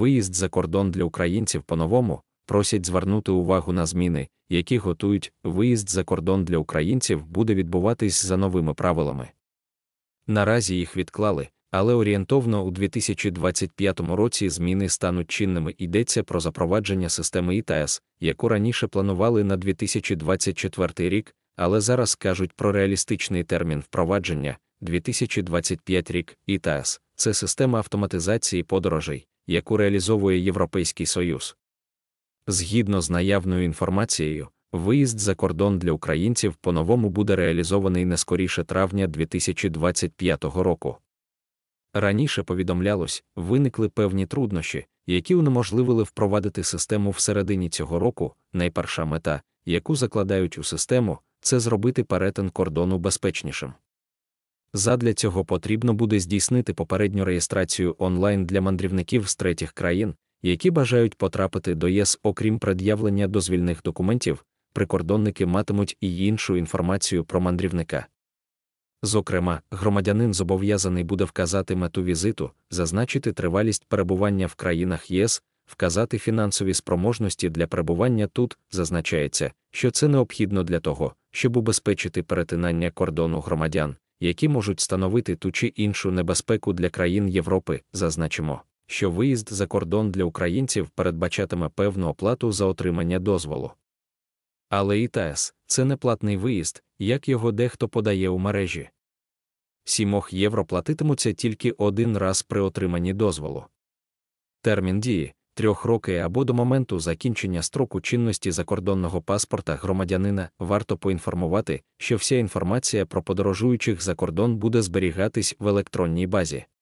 Виїзд за кордон для українців по-новому просять звернути увагу на зміни, які готують. Виїзд за кордон для українців буде відбуватись за новими правилами. Наразі їх відклали, але орієнтовно у 2025 році зміни стануть чинними. Йдеться про запровадження системи ІТС, яку раніше планували на 2024 рік, але зараз кажуть про реалістичний термін впровадження – 2025 рік. ІТС – це система автоматизації подорожей, яку реалізовує Європейський Союз. Згідно з наявною інформацією, виїзд за кордон для українців по-новому буде реалізований не скоріше травня 2025 року. Раніше повідомлялось, виникли певні труднощі, які унеможливили впровадити систему всередині цього року. Найперша мета, яку закладають у систему, це зробити перетин кордону безпечнішим. Задля цього потрібно буде здійснити попередню реєстрацію онлайн для мандрівників з третіх країн, які бажають потрапити до ЄС. Окрім пред'явлення дозвільних документів, прикордонники матимуть і іншу інформацію про мандрівника. Зокрема, громадянин зобов'язаний буде вказати мету візиту, зазначити тривалість перебування в країнах ЄС, вказати фінансові спроможності для перебування тут. Зазначається, що це необхідно для того, щоб убезпечити перетинання кордону громадян, які можуть становити ту чи іншу небезпеку для країн Європи. Зазначимо, що виїзд за кордон для українців передбачатиме певну оплату за отримання дозволу. Але ІТС – це не платний виїзд, як його дехто подає у мережі. 7 євро платитимуться тільки один раз при отриманні дозволу. Термін дії – 3 роки або до моменту закінчення строку чинності закордонного паспорта громадянина. Варто поінформувати, що вся інформація про подорожуючих за кордон буде зберігатись в електронній базі.